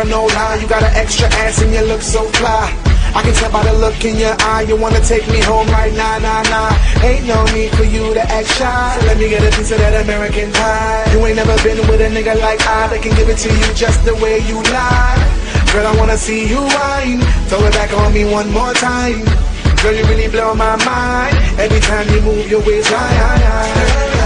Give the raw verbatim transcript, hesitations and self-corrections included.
no lie, you got an extra ass and you look so fly. I can tell by the look in your eye, you wanna take me home right now, nah, nah. Ain't no need for you to act shy, let me get a piece of that American pie. You ain't never been with a nigga like I, that can give it to you just the way you lie. Girl, I wanna see you whine, throw it back on me one more time. Girl, you really blow my mind, every time you move your waist, high, high, high.